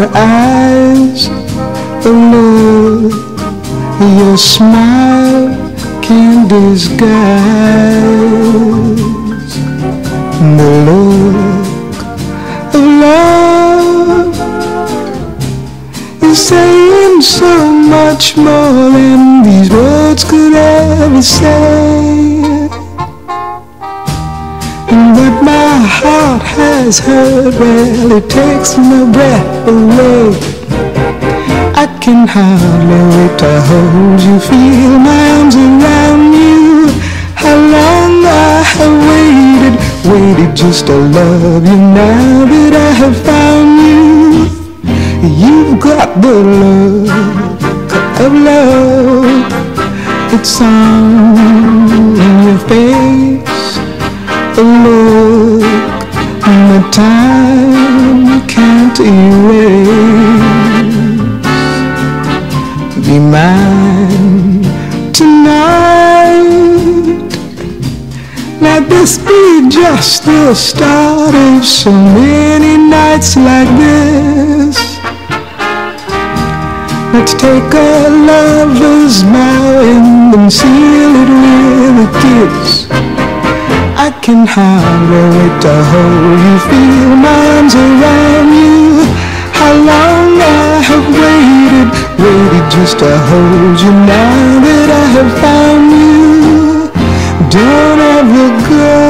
your eyes, the look your smile can't disguise. The look of love is saying so much more than these words could ever say. But my heart has heard, well, it takes my breath away. I can hardly wait to hold you, feel my arms around you. How long I have waited just to love you. Now that I have found you, you've got the look of love. It's on your face, a look that time can't erase. Be mine tonight. Let this be just the start of so many nights like this. Let's take a lover's vow and then seal it with a kiss. I can hardly wait to hold you, feel my arms around you. How long I have waited just to hold you. Now that I have found you, don't ever go.